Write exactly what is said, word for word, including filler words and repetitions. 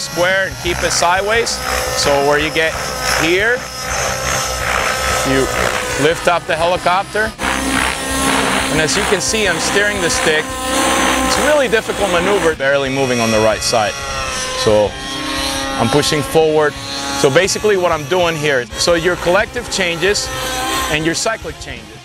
square and keep it sideways. So where you get here, you lift up the helicopter. And as you can see, I'm steering the stick. It's a really difficult maneuver, barely moving on the right side. So I'm pushing forward. So basically what I'm doing here, so your collective changes and your cyclic changes.